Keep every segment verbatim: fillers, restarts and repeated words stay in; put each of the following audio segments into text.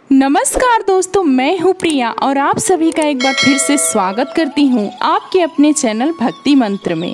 नमस्कार दोस्तों, मैं हूँ प्रिया और आप सभी का एक बार फिर से स्वागत करती हूँ आपके अपने चैनल भक्ति मंत्र में।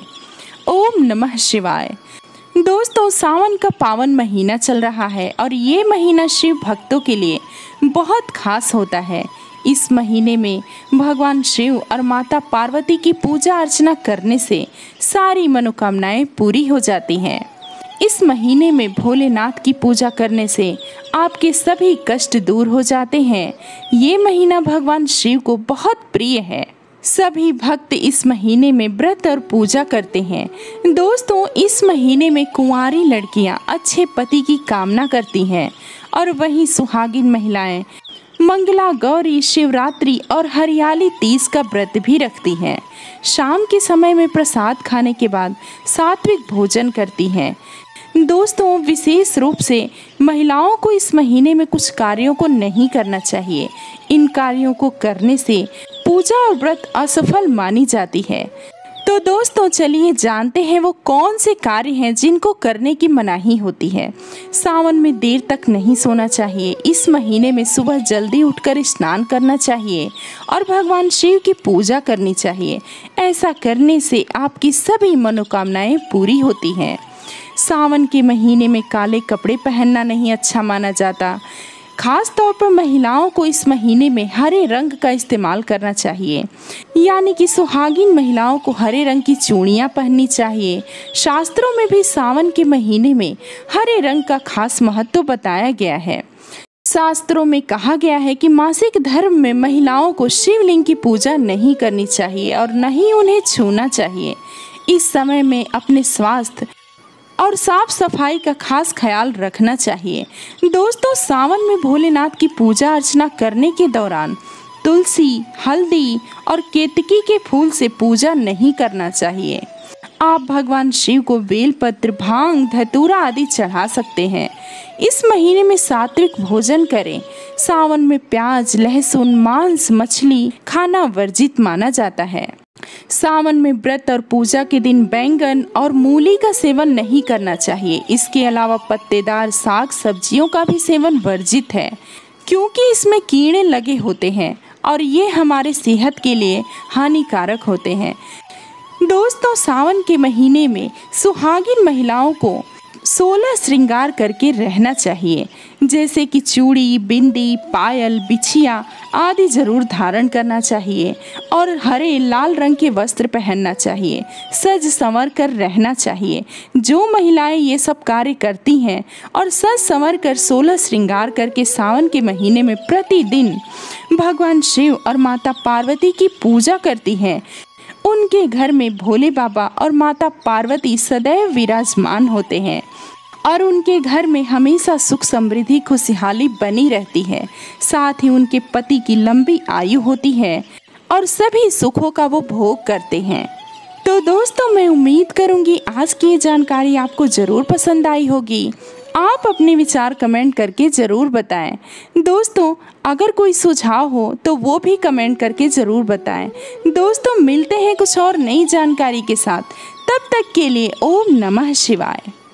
ओम नमः शिवाय। दोस्तों, सावन का पावन महीना चल रहा है और ये महीना शिव भक्तों के लिए बहुत खास होता है। इस महीने में भगवान शिव और माता पार्वती की पूजा अर्चना करने से सारी मनोकामनाएं पूरी हो जाती हैं। इस महीने में भोलेनाथ की पूजा करने से आपके सभी कष्ट दूर हो जाते हैं। ये महीना भगवान शिव को बहुत प्रिय है। सभी भक्त इस महीने में व्रत और पूजा करते हैं। दोस्तों, इस महीने में कुंवारी लड़कियां अच्छे पति की कामना करती हैं और वहीं सुहागिन महिलाएं मंगला गौरी, शिवरात्रि और हरियाली तीज का व्रत भी रखती हैं। शाम के समय में प्रसाद खाने के बाद सात्विक भोजन करती हैं। दोस्तों, विशेष रूप से महिलाओं को इस महीने में कुछ कार्यों को नहीं करना चाहिए। इन कार्यों को करने से पूजा और व्रत असफल मानी जाती है। तो दोस्तों, चलिए जानते हैं वो कौन से कार्य हैं जिनको करने की मनाही होती है। सावन में देर तक नहीं सोना चाहिए। इस महीने में सुबह जल्दी उठकर स्नान करना चाहिए और भगवान शिव की पूजा करनी चाहिए। ऐसा करने से आपकी सभी मनोकामनाएं पूरी होती हैं। सावन के महीने में काले कपड़े पहनना नहीं अच्छा माना जाता। खास तौर पर महिलाओं को इस महीने में हरे रंग का इस्तेमाल करना चाहिए, यानी कि सुहागिन महिलाओं को हरे रंग की चूड़ियां पहननी चाहिए। शास्त्रों में भी सावन के महीने में हरे रंग का खास महत्व बताया गया है। शास्त्रों में कहा गया है कि मासिक धर्म में महिलाओं को शिवलिंग की पूजा नहीं करनी चाहिए और न ही उन्हें छूना चाहिए। इस समय में अपने स्वास्थ्य और साफ सफाई का खास ख्याल रखना चाहिए। दोस्तों, सावन में भोलेनाथ की पूजा अर्चना करने के दौरान तुलसी, हल्दी और केतकी के फूल से पूजा नहीं करना चाहिए। आप भगवान शिव को बेलपत्र, भांग, धतूरा आदि चढ़ा सकते हैं। इस महीने में सात्विक भोजन करें। सावन में प्याज, लहसुन, मांस, मछली खाना वर्जित माना जाता है। सावन में व्रत और पूजा के दिन बैंगन और मूली का सेवन नहीं करना चाहिए। इसके अलावा पत्तेदार साग सब्जियों का भी सेवन वर्जित है, क्योंकि इसमें कीड़े लगे होते हैं और ये हमारे सेहत के लिए हानिकारक होते हैं। दोस्तों, सावन के महीने में सुहागिन महिलाओं को सोलह श्रृंगार करके रहना चाहिए, जैसे कि चूड़ी, बिंदी, पायल, बिछिया आदि जरूर धारण करना चाहिए और हरे लाल रंग के वस्त्र पहनना चाहिए। सज संवर कर रहना चाहिए। जो महिलाएं ये सब कार्य करती हैं और सज संवर कर सोलह श्रृंगार करके सावन के महीने में प्रतिदिन भगवान शिव और माता पार्वती की पूजा करती हैं, उनके घर में भोले बाबा और माता पार्वती सदैव विराजमान होते हैं और उनके घर में हमेशा सुख समृद्धि खुशहाली बनी रहती है। साथ ही उनके पति की लंबी आयु होती है और सभी सुखों का वो भोग करते हैं। तो दोस्तों, मैं उम्मीद करूंगी आज की ये जानकारी आपको ज़रूर पसंद आई होगी। आप अपने विचार कमेंट करके ज़रूर बताएं। दोस्तों, अगर कोई सुझाव हो तो वो भी कमेंट करके ज़रूर बताएं। दोस्तों, मिलते हैं कुछ और नई जानकारी के साथ। तब तक के लिए ओम नमः शिवाय।